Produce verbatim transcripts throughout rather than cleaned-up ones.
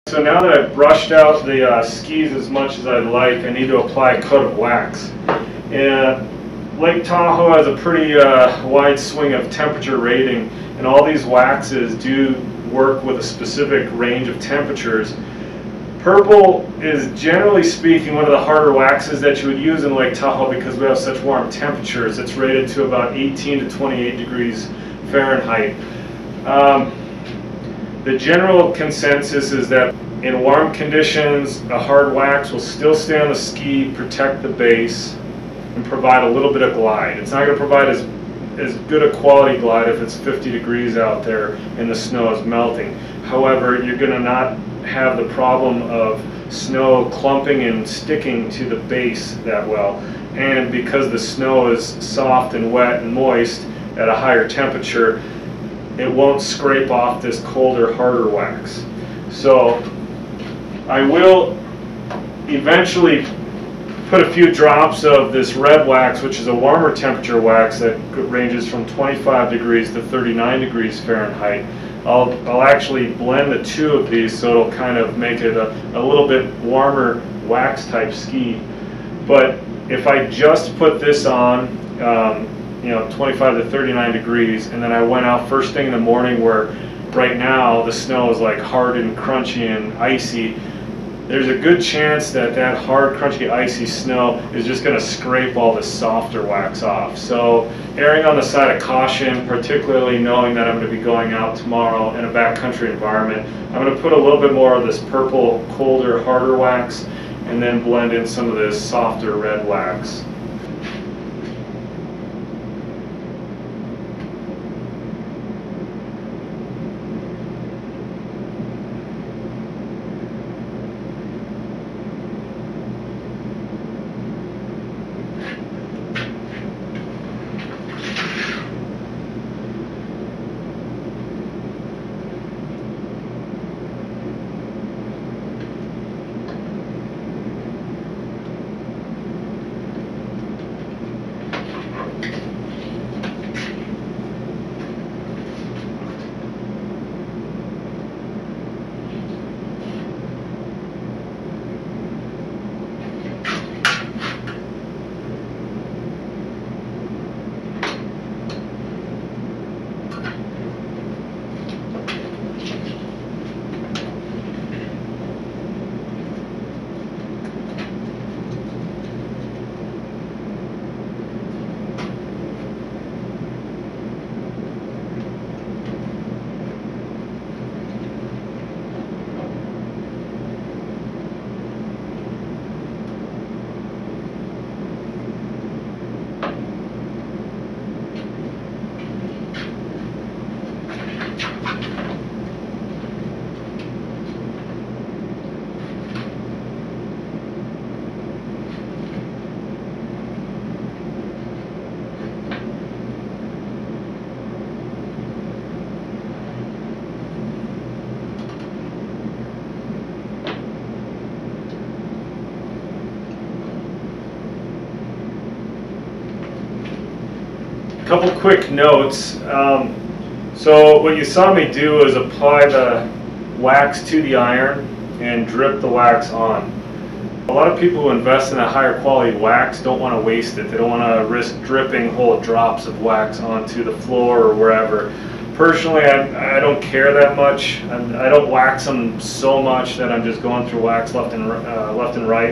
So now that I've brushed out the uh, skis as much as I'd like, I need to apply a coat of wax. And Lake Tahoe has a pretty uh, wide swing of temperature rating, and all these waxes do work with a specific range of temperatures. Purple is, generally speaking, one of the harder waxes that you would use in Lake Tahoe because we have such warm temperatures. It's rated to about eighteen to twenty-eight degrees Fahrenheit. Um, the general consensus is that in warm conditions, a hard wax will still stay on the ski, protect the base, and provide a little bit of glide. It's not going to provide as, as good a quality glide if it's fifty degrees out there and the snow is melting. However, you're going to not have the problem of snow clumping and sticking to the base that well. And because the snow is soft and wet and moist at a higher temperature, it won't scrape off this colder, harder wax. So I will eventually put a few drops of this red wax, which is a warmer temperature wax that ranges from twenty-five degrees to thirty-nine degrees Fahrenheit. I'll, I'll actually blend the two of these so it'll kind of make it a, a little bit warmer wax type ski. But if I just put this on, um, you know, twenty-five to thirty-nine degrees, and then I went out first thing in the morning where right now the snow is like hard and crunchy and icy, there's a good chance that that hard, crunchy, icy snow is just going to scrape all the softer wax off. So erring on the side of caution, particularly knowing that I'm going to be going out tomorrow in a backcountry environment, I'm going to put a little bit more of this purple, colder, harder wax and then blend in some of this softer red wax. Couple quick notes. Um, so what you saw me do is apply the wax to the iron and drip the wax on. A lot of people who invest in a higher quality wax don't want to waste it. They don't want to risk dripping whole drops of wax onto the floor or wherever. Personally, I, I don't care that much. I'm, I don't wax them so much that I'm just going through wax left and uh, left and right.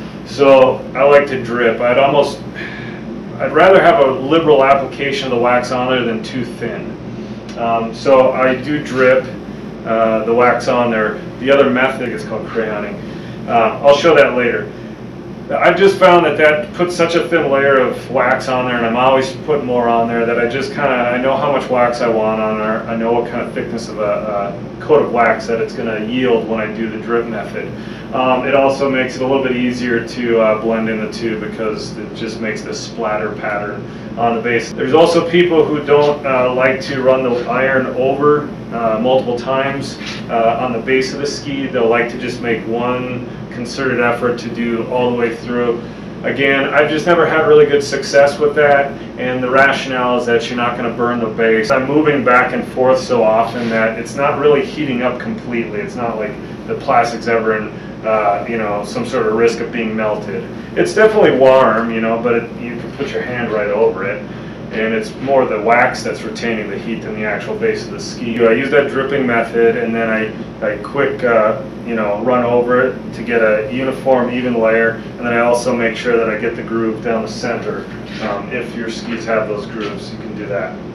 So I like to drip. I'd almost I'd rather have a liberal application of the wax on there than too thin. Um, so I do drip uh, the wax on there. The other method is called crayoning. Uh, I'll show that later. I've just found that that puts such a thin layer of wax on there, and I'm always putting more on there, that I just kind of, I know how much wax I want on there. I know what kind of thickness of a, a coat of wax that it's going to yield when I do the drip method. Um, it also makes it a little bit easier to uh, blend in the two because it just makes this splatter pattern on the base. There's also people who don't uh, like to run the iron over uh, multiple times uh, on the base of the ski. They'll like to just make one concerted effort to do all the way through. Again, I've just never had really good success with that, and the rationale is that you're not going to burn the base. I'm moving back and forth so often that it's not really heating up completely. It's not like the plastic's ever in uh, you know, some sort of risk of being melted. It's definitely warm, you know, but it, you can put your hand right over it. And it's more the wax that's retaining the heat than the actual base of the ski. I use that dripping method, and then I, I quick, uh, you know, run over it to get a uniform, even layer, and then I also make sure that I get the groove down the center. Um, if your skis have those grooves, you can do that.